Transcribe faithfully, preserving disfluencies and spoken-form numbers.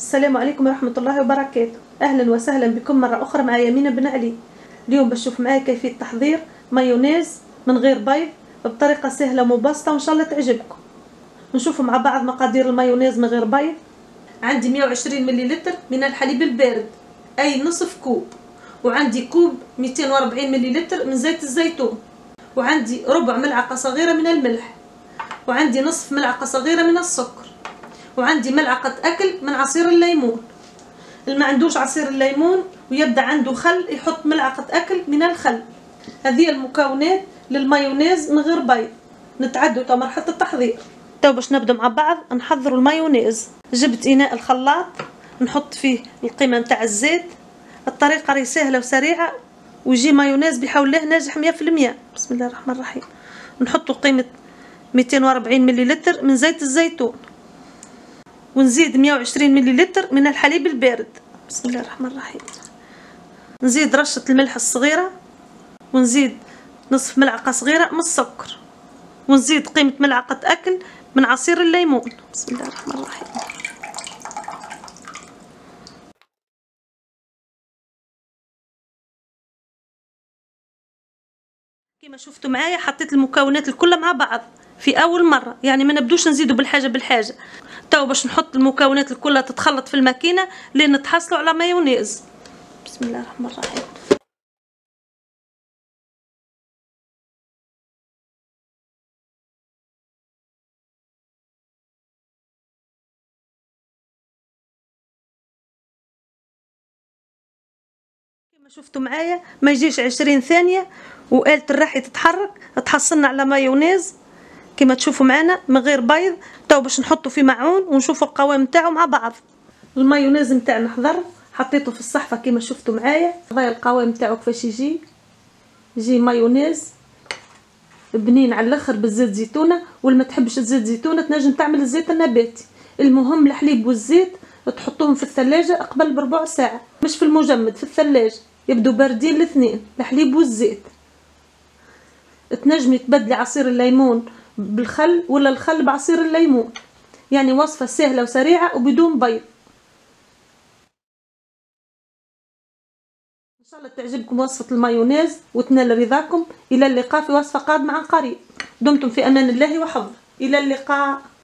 السلام عليكم ورحمة الله وبركاته. أهلا وسهلا بكم مرة أخرى مع يمينة بن علي. اليوم بشوف معايا كيفية تحضير مايونيز من غير بيض بطريقة سهلة ومبسطة وإن شاء الله تعجبكم. نشوفوا مع بعض مقادير المايونيز من غير بيض. عندي مية وعشرين مليلتر من الحليب البارد أي نصف كوب، وعندي كوب مئتين وأربعين مليلتر من زيت الزيتون، وعندي ربع ملعقة صغيرة من الملح، وعندي نصف ملعقة صغيرة من السكر، وعندي ملعقة أكل من عصير الليمون. اللي ما عندوش عصير الليمون ويبدأ عنده خل يحط ملعقة أكل من الخل. هذه المكونات للمايونيز من غير بيض. نتعدوا تو مرحلة التحضير. تو باش نبدأ مع بعض نحضروا المايونيز. جبت إناء الخلاط نحط فيه القيمة نتاع الزيت. الطريقة راهي سهلة وسريعة ويجي مايونيز بحول الله ناجح مية في المية. بسم الله الرحمن الرحيم. نحطوا قيمة مئتين وأربعين مليلتر من زيت الزيتون، ونزيد مية وعشرين مليلتر من الحليب البارد. بسم الله الرحمن الرحيم. نزيد رشة الملح الصغيرة، ونزيد نصف ملعقة صغيرة من السكر، ونزيد قيمة ملعقة أكل من عصير الليمون. بسم الله الرحمن الرحيم. كما شفتوا معايا حطيت المكونات الكل مع بعض في اول مره، يعني ما نبدوش نزيدوا بالحاجه بالحاجه. تو باش نحط المكونات الكلها تتخلط في الماكينه لين نتحصلوا على مايونيز. بسم الله الرحمن الرحيم. كما شفتوا معايا ما يجيش عشرين ثانيه وآلة الرحي تتحرك، تحصلنا على مايونيز كما تشوفوا معنا من غير بيض. تو باش نحطه في معون ونشوفوا القوام نتاعو مع بعض. المايونيز نتاعنا حضر، حطيته في الصحفه كما شفتوا معايا. هذا القوام نتاعو كيفاش يجي. يجي مايونيز بنين على الاخر بالزيت زيتونه، واللي ما تحبش الزيت زيتونه تنجم تعمل الزيت النباتي. المهم الحليب والزيت تحطوهم في الثلاجه قبل بربع ساعه، مش في المجمد، في الثلاجه يبدو باردين الاثنين الحليب والزيت. تنجمي تبدلي عصير الليمون بالخل ولا الخل بعصير الليمون، يعني وصفة سهلة وسريعة وبدون بيض. إن شاء الله تعجبكم وصفة المايونيز وتنال رضاكم. إلى اللقاء في وصفة قادمة عن قريب. دمتم في أمان الله وحفظه. إلى اللقاء.